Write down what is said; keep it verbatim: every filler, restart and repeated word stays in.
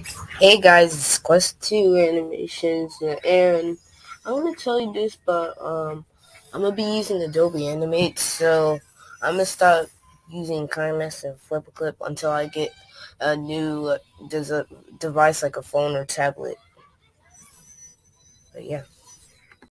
Hey guys, it's Quest two Animations, and I want to tell you this, but um, I'm gonna be using Adobe Animate, so I'm gonna stop using KindNest and FlipperClip until I get a new uh, des- device like a phone or tablet. But yeah.